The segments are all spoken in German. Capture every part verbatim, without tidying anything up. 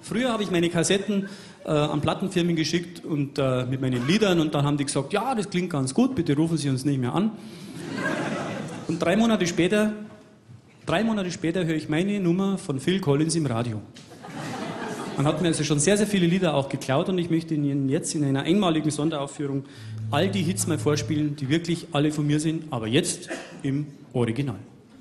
Früher habe ich meine Kassetten äh, an Plattenfirmen geschickt und äh, mit meinen Liedern und dann haben die gesagt, ja, das klingt ganz gut, bitte rufen Sie uns nicht mehr an. Und drei Monate später, drei Monate später höre ich meine Nummer von Phil Collins im Radio. Man hat mir also schon sehr, sehr viele Lieder auch geklaut und ich möchte Ihnen jetzt in einer einmaligen Sonderaufführung all die Hits mal vorspielen, die wirklich alle von mir sind, aber jetzt im Original.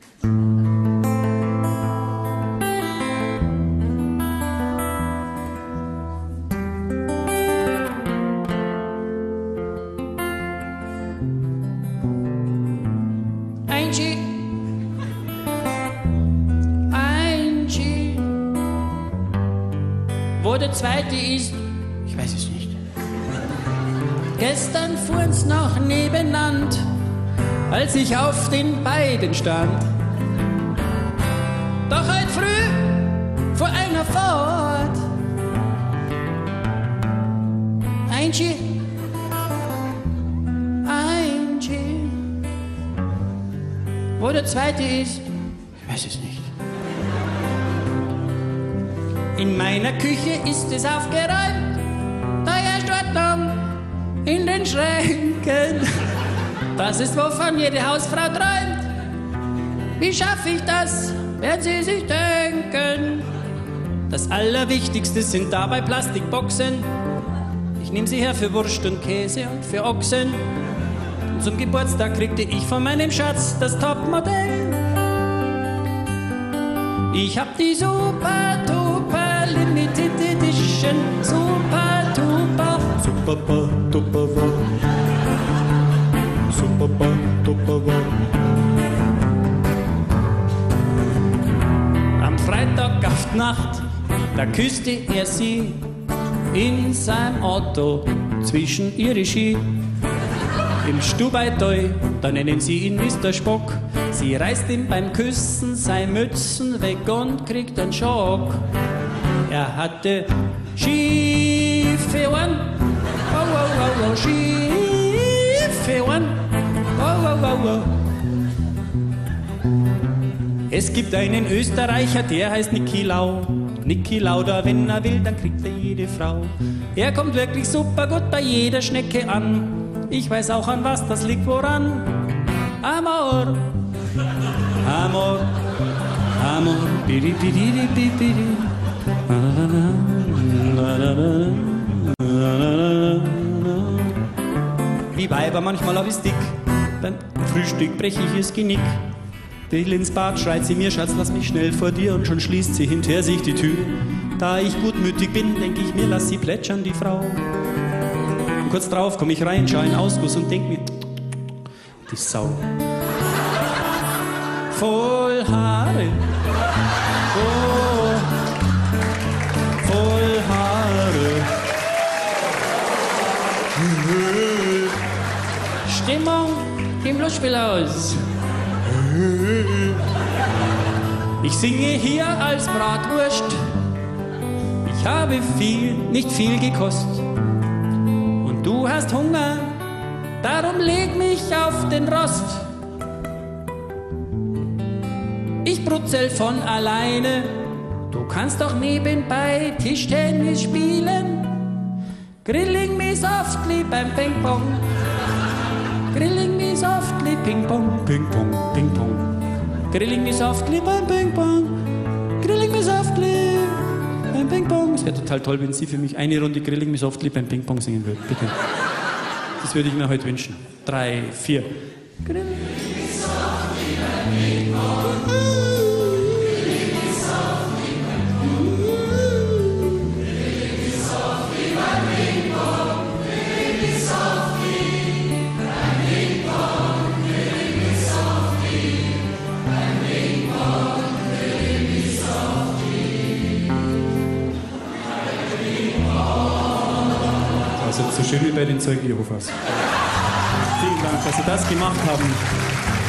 Angie, Angie, wo der zweite ist, ich weiß es nicht. Gestern fuhren's noch nebeneinander, als ich auf den beiden stand. Doch heute früh vor einer fort. Angie, Angie, wo der zweite ist, ich weiß es nicht. In meiner Küche ist es aufgeräumt, da herrscht Ordnung in den Schränken. Das ist, wovon jede Hausfrau träumt. Wie schaffe ich das, werden Sie sich denken. Das Allerwichtigste sind dabei Plastikboxen. Ich nehme sie her für Wurst und Käse und für Ochsen. Und zum Geburtstag kriegte ich von meinem Schatz das Topmodell. Ich hab die super duper Limited Edition, super duper, Super, duper, super, duper. Am Freitag auf die Nacht, da küsste er sie in seinem Auto zwischen ihre Ski. Im Stubaital, da nennen sie ihn Mister Spock. Sie reißt ihm beim Küssen sein Mützen weg und kriegt einen Schock. Er hatte schiefe Ohren, wow, wow, wow, wow, schiefe Ohren, wow, wow, wow, wow. Es gibt einen Österreicher, der heißt Niki Lau. Niki Lauda, wenn er will, dann kriegt er jede Frau. Er kommt wirklich super gut bei jeder Schnecke an. Ich weiß auch an was das liegt, woran. Amor, Amor, Amor, bidi, bidi, bidi, bidi. Wie Weiber manchmal hab ich's dick, beim Frühstück brech ich das Genick. Will ins Bad, schreit sie mir, Schatz, lass mich schnell vor dir, und schon schließt sie hinter sich die Tür. Da ich gutmütig bin, denk ich mir, lass sie plätschern, die Frau. Und kurz drauf komm ich rein, schau in Ausguss und denk mir, die Sau. Voll Haare, oh, voll Haare. Stimmung im Lustspielhaus. Ich singe hier als Bratwurst. Ich habe viel, nicht viel gekostet. Und du hast Hunger, darum leg mich auf den Rost. Ich brutzel von alleine, du kannst doch nebenbei Tischtennis spielen. Grilling me softly beim Ping-Pong. Grilling me softly, Ping-Pong, Ping-Pong, Ping-Pong. Grilling me softly beim Ping-Pong. Grilling me softly beim Ping-Pong. Es wäre total toll, wenn Sie für mich eine Runde Grilling me softly beim Ping-Pong singen würden. Bitte. Das würde ich mir heute wünschen. Drei, vier. Grilling me softly beim Ping-Pong. Also so schön wie bei den Zeugen Jehovas. Vielen Dank, dass Sie das gemacht haben.